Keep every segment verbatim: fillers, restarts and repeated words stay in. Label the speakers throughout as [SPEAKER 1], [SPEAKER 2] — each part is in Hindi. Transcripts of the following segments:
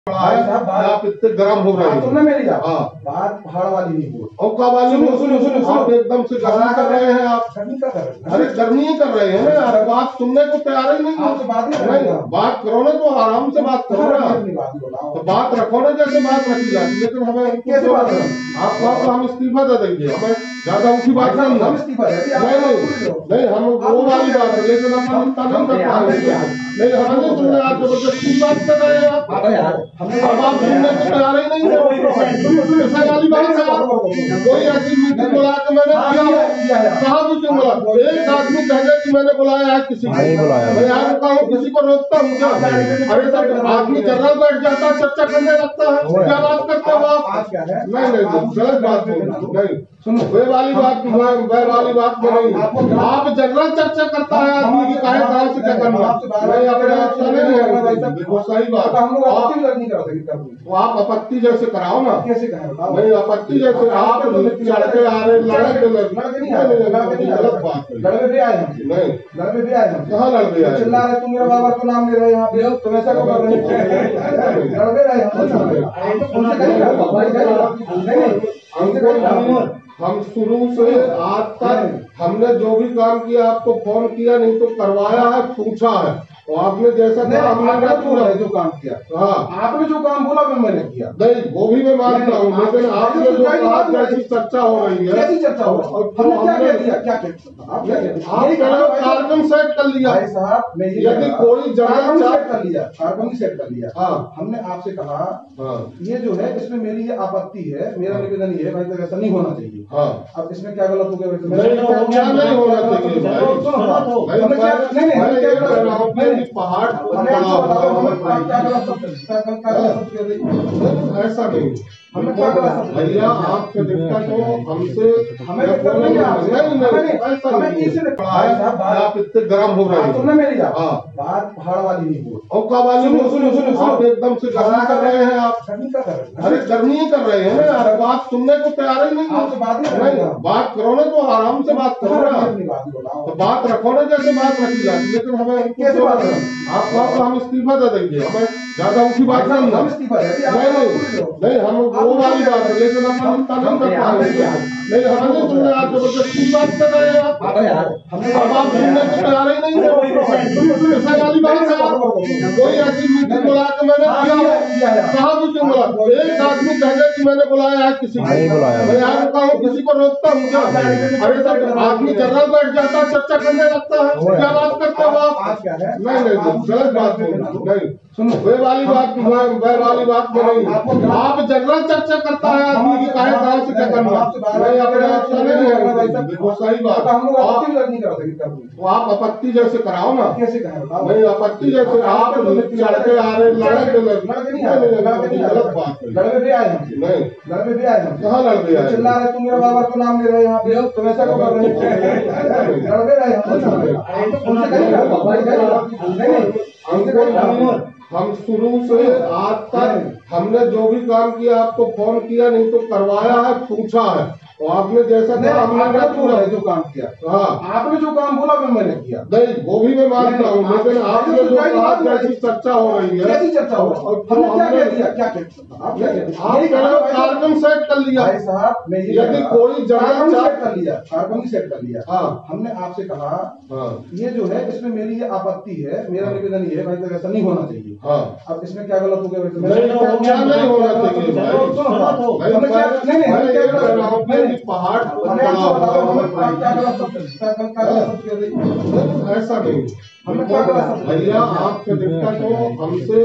[SPEAKER 1] भाई साहब आप इतने गर्म हो रहे हैं।
[SPEAKER 2] सुनना मेरी बात,
[SPEAKER 1] हाँ
[SPEAKER 2] बात पहाड़ वाली नहीं बोल।
[SPEAKER 1] और का वाली
[SPEAKER 2] सुनो सुनो सुनो
[SPEAKER 1] आप
[SPEAKER 2] सुनो,
[SPEAKER 1] एकदम से गर्मी कर रहे हैं। आप
[SPEAKER 2] गर्मी का कर रहे हैं।
[SPEAKER 1] अरे गर्मी ही कर रहे हैं ना यार, बात सुनने को तैयार ही नहीं है।
[SPEAKER 2] आपसे बात नहीं
[SPEAKER 1] नहीं बात करो ना, तो आराम से बात करो ना।
[SPEAKER 2] अपनी बात बोलाओ,
[SPEAKER 1] तो बात रखो ना जैसे बात रखी जाती है। लेकिन हमें
[SPEAKER 2] कैसे बात करें?
[SPEAKER 1] आप कहो तो हम इस्तीफा दे देंगे। हमें ज्यादा ऊँची बात नहीं
[SPEAKER 2] हम
[SPEAKER 1] है।
[SPEAKER 2] इस्तीफा दे देंगे।
[SPEAKER 1] नहीं नहीं नहीं हम वो वाली बात है, लेकिन हम इतना नहीं कर पाएंगे। नहीं हम नहीं सुन रहे, आप जबरदस्ती बात कर रहे हैं। आप अब आप सुनने को तैयार ही नहीं है। ऐसा वाली बात है। आप कोई ऐसी मीटिंग बुला के मैंने किया कहा मीटिंग बुला, एक आदमी कहे कि मैंने बुलाया है किसी को, मैं यहाँ रुका हूँ, किसी को रोकता हूँ क्या? अरे सब आदमी जनरल बैठ जाता है, चर्चा करने लगता है। क्या बात करते हो आप? नहीं नहीं गलत बात नहीं सुनो, वे वाली बात वे वाली बात में नहीं। आप जनरल चर्चा करता है आदमी की काहे तरह से क्या करना। नहीं अपने आप से नहीं है, वो सही बात। तो आप आपत्ति जैसे कराओ ना।
[SPEAKER 2] कैसे कहें बताओ?
[SPEAKER 1] नहीं आपत्ति जैसे आप चढ़ के आ रहे लड़के गलत बात है।
[SPEAKER 2] लड़के भी आए हम
[SPEAKER 1] नहीं
[SPEAKER 2] लड़के भी आए हम
[SPEAKER 1] कहाँ लड़के आए?
[SPEAKER 2] चिल्ला रहे तुम मेरे बाबा को नाम ले रहे हो यहाँ पे, तुम ऐसा क्यों कर रहे हो? लड़के रहे हम
[SPEAKER 1] हम शुरू से आज तक हमने जो भी काम किया आपको फोन किया, नहीं तो करवाया है, पूछा है। तो आपने जैसा कहा हमने
[SPEAKER 2] पूरा है जो काम किया।
[SPEAKER 1] हाँ
[SPEAKER 2] आपने जो काम बोला वो मैंने किया।
[SPEAKER 1] नहीं वो भी मैं मानता हूँ, लेकिन आपने जो कहा जैसी चर्चा हो रही है।
[SPEAKER 2] कैसी चर्चा हो रही है? हमने क्या कह दिया? क्या कह
[SPEAKER 1] आप कार्बन सेट कर लिया।
[SPEAKER 2] भाई साहब मैं
[SPEAKER 1] यदि कोई
[SPEAKER 2] कार्बन
[SPEAKER 1] जगह
[SPEAKER 2] सेट कर लिया, कार्बन सेट कर लिया।
[SPEAKER 1] हाँ
[SPEAKER 2] हमने आपसे कहा
[SPEAKER 1] हाँ
[SPEAKER 2] ये जो है इसमें मेरी ये आपत्ति है, मेरा निवेदन ये है भाई साहब ऐसा नहीं होना चाहिए।
[SPEAKER 1] हाँ
[SPEAKER 2] अब इसमें क्या गलत हो गया?
[SPEAKER 1] क्या नहीं होना चाहिए पहाड़ ऐसा नहीं। भैया आपके दिक्कत हो हमसे
[SPEAKER 2] हमें दिक्कत नहीं है।
[SPEAKER 1] आप इतने गर्म हो रहे हैं।
[SPEAKER 2] सुनना मेरी बात,
[SPEAKER 1] हाँ
[SPEAKER 2] बात पहाड़ वाली नहीं बोल।
[SPEAKER 1] और का वाली
[SPEAKER 2] सुनो सुनो सुनो,
[SPEAKER 1] आप एकदम से गर्मी कर रहे हैं। आप
[SPEAKER 2] गर्मी का कर रहे हैं।
[SPEAKER 1] अरे गर्मी ही कर रहे हैं ना यार, बात सुनने को तैयार ही नहीं है।
[SPEAKER 2] आपसे बात नहीं
[SPEAKER 1] नहीं बात करो ना, तो आराम से बात करो ना।
[SPEAKER 2] अपनी बात बोलाओ,
[SPEAKER 1] तो बात रखो ना जैसे बात रखी जाती है। लेकिन हमें
[SPEAKER 2] कैसे बात करें?
[SPEAKER 1] आप कहो तो हम इस्तीफा दे देंगे। हमें ज्यादा ऊँची बात नहीं है।
[SPEAKER 2] हम इस्तीफा दे देंगे।
[SPEAKER 1] नहीं नहीं नहीं हम वो वाली बात है, लेकिन हम इतना नहीं कर पाएंगे। नहीं हम नहीं सुन रहे, आप जबरदस्ती बात कर रहे हैं। आप अब आप सुनने को तैयार ही नहीं है। ऐसा वाली बात है। आप कोई ऐसी मीटिंग बुला के मैंने किया कहा मीटिंग बुला, एक आदमी कहे कि मैंने बुलाया है किसी को, मैं यहाँ रुका हूँ, किसी को रोकता हूँ क्या? अरे सब आदमी जनरल बैठ जाता है, चर्चा करने लगता है। क्या बात करते हो आप? नहीं नहीं गलत बात नहीं सुनो, वे वाली बात वे वाली बात में नहीं। आप जनरल चर्चा करता है आदमी की काहे तरह से क्या करना। नहीं अपने आप से नहीं है, वो सही बात। तो आप आपत्ति जैसे कराओ ना।
[SPEAKER 2] कैसे कहें बताओ?
[SPEAKER 1] नहीं आपत्ति जैसे आप चढ़ के आ रहे लड़के गलत बात है।
[SPEAKER 2] लड़के भी आए हम
[SPEAKER 1] नहीं
[SPEAKER 2] लड़के भी आए हम
[SPEAKER 1] कहाँ लड़के आए?
[SPEAKER 2] चिल्ला रहे तुम मेरे बाबा को नाम ले रहे हो यहाँ पे, तुम ऐसा क्यों कर रहे हो? लड़के रहे हम
[SPEAKER 1] हम शुरू से आज तक हमने जो भी काम किया आपको फोन किया, नहीं तो करवाया है, पूछा है। तो आपने जैसा कहा हमने
[SPEAKER 2] पूरा है जो काम किया।
[SPEAKER 1] हाँ
[SPEAKER 2] आपने जो काम बोला वो मैंने किया।
[SPEAKER 1] नहीं वो भी मैं मानता हूँ, लेकिन आपने जो कहा जैसी चर्चा हो रही है।
[SPEAKER 2] कैसी चर्चा हो रही है? हमने क्या कह दिया? क्या
[SPEAKER 1] आप कार्बन सेट कर लिया।
[SPEAKER 2] भाई साहब मैं
[SPEAKER 1] यदि कोई
[SPEAKER 2] कार्बन
[SPEAKER 1] जगह
[SPEAKER 2] सेट कर लिया, कार्बन सेट कर लिया।
[SPEAKER 1] हाँ
[SPEAKER 2] हमने आपसे कहा
[SPEAKER 1] हाँ
[SPEAKER 2] ये जो है इसमें मेरी ये आपत्ति है, मेरा निवेदन ये है भाई साहब ऐसा नहीं होना चाहिए।
[SPEAKER 1] हाँ
[SPEAKER 2] अब इसमें क्या गलत हो गया?
[SPEAKER 1] क्या नहीं होना चाहिए पहाड़ ऐसा नहीं। भैया आपके दिक्कत हो हमसे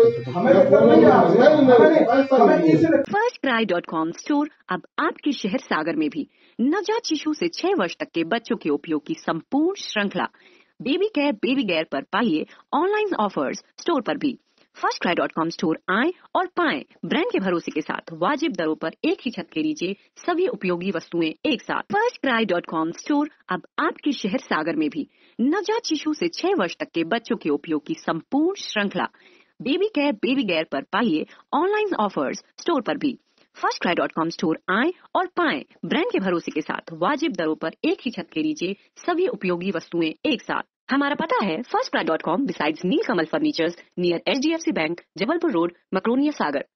[SPEAKER 3] FirstCry dot com store अब आपके शहर सागर में भी नवजात शिशु से छह वर्ष तक के बच्चों के उपयोग की संपूर्ण श्रृंखला बेबी केयर बेबी केयर पर पाइए ऑनलाइन ऑफर्स स्टोर पर भी। FirstCry dot com store आए और पाएं ब्रांड के भरोसे के साथ वाजिब दरों पर एक ही छत के नीचे सभी उपयोगी वस्तुएं एक साथ। FirstCry dot com store अब आपके शहर सागर में भी नवजात शिशु से छह वर्ष तक के बच्चों के उपयोग की संपूर्ण श्रृंखला बेबी केयर बेबी केयर पर पाइए ऑनलाइन ऑफर्स स्टोर पर भी। FirstCry dot com store आए और पाएं ब्रांड के भरोसे के साथ वाजिब दरों पर एक ही छत के नीचे सभी उपयोगी वस्तुएं एक साथ। हमारा पता है FirstCry dot com besides Neelkamal furnitures near H D F C bank, Jabalpur road, Makronia सागर।